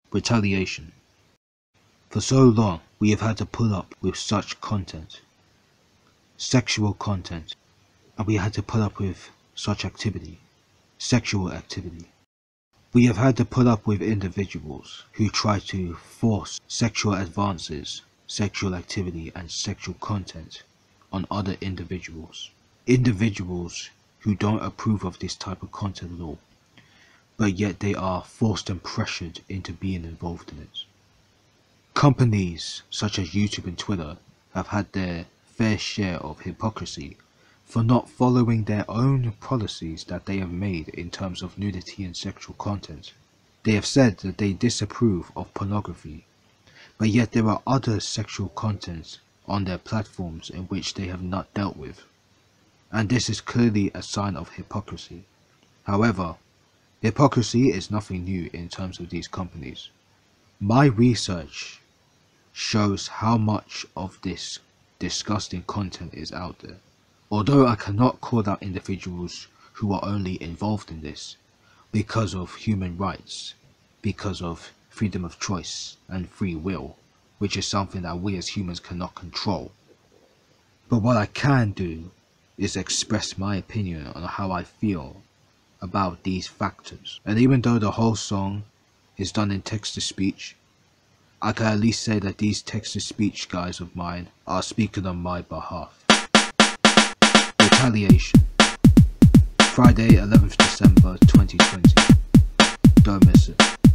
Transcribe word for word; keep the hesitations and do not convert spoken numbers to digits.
Retaliation. For so long, we have had to put up with such content, sexual content, and we had to put up with such activity, sexual activity. We have had to put up with individuals who try to force sexual advances, sexual activity, and sexual content on other individuals. Individuals who don't approve of this type of content at all, but yet they are forced and pressured into being involved in it. Companies such as YouTube and Twitter have had their fair share of hypocrisy for not following their own policies that they have made in terms of nudity and sexual content. They have said that they disapprove of pornography, but yet there are other sexual contents on their platforms in which they have not dealt with, and this is clearly a sign of hypocrisy. However, hypocrisy is nothing new in terms of these companies. My research shows how much of this disgusting content is out there. Although I cannot call out individuals who are only involved in this because of human rights, because of freedom of choice and free will, which is something that we as humans cannot control. But what I can do is express my opinion on how I feel about these factors. And even though the whole song is done in text-to-speech, I can at least say that these text-to-speech guys of mine are speaking on my behalf. Retaliation. Friday, eleventh December twenty twenty. Don't miss it.